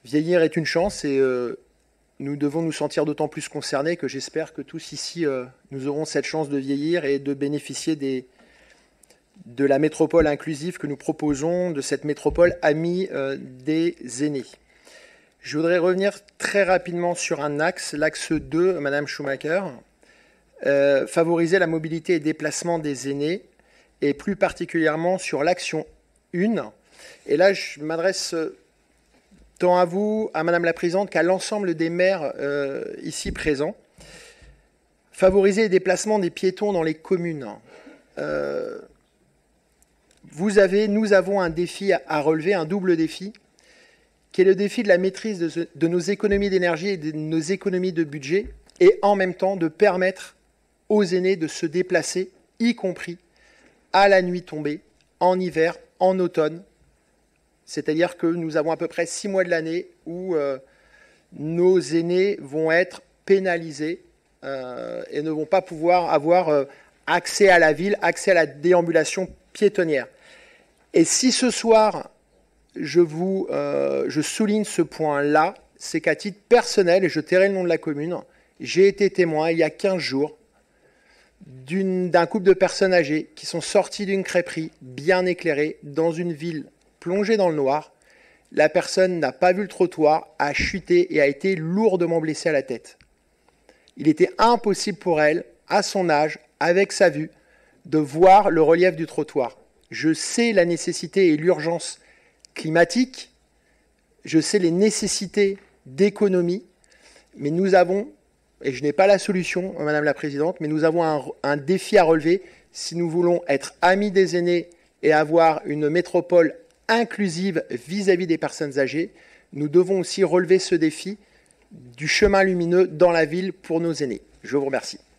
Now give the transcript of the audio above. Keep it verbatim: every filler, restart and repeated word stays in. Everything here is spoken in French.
Vieillir est une chance et euh, nous devons nous sentir d'autant plus concernés que j'espère que tous ici, euh, nous aurons cette chance de vieillir et de bénéficier des, de la métropole inclusive que nous proposons, de cette métropole amie euh, des aînés. Je voudrais revenir très rapidement sur un axe, l'axe deux, Madame Schumacher, euh, favoriser la mobilité et déplacement des aînés, et plus particulièrement sur l'action un. Et là, je m'adresse tant à vous, à Madame la Présidente, qu'à l'ensemble des maires euh, ici présents. Favoriser les déplacements des piétons dans les communes. Euh, vous avez, nous avons un défi à, à relever, un double défi, qui est le défi de la maîtrise de, ce, de nos économies d'énergie et de nos économies de budget, et en même temps de permettre aux aînés de se déplacer, y compris à la nuit tombée, en hiver, en automne. C'est-à-dire que nous avons à peu près six mois de l'année où euh, nos aînés vont être pénalisés euh, et ne vont pas pouvoir avoir euh, accès à la ville, accès à la déambulation piétonnière. Et si ce soir, je, vous, euh, je souligne ce point-là, c'est qu'à titre personnel, et je tairai le nom de la commune, j'ai été témoin il y a quinze jours d'un couple de personnes âgées qui sont sorties d'une crêperie bien éclairée dans une ville plongée dans le noir. La personne n'a pas vu le trottoir, a chuté et a été lourdement blessée à la tête. Il était impossible pour elle, à son âge, avec sa vue, de voir le relief du trottoir. Je sais la nécessité et l'urgence climatique, je sais les nécessités d'économie, mais nous avons, et je n'ai pas la solution, Madame la Présidente, mais nous avons un, un défi à relever si nous voulons être amis des aînés et avoir une métropole inclusive vis-à-vis des personnes âgées. Nous devons aussi relever ce défi du chemin lumineux dans la ville pour nos aînés. Je vous remercie.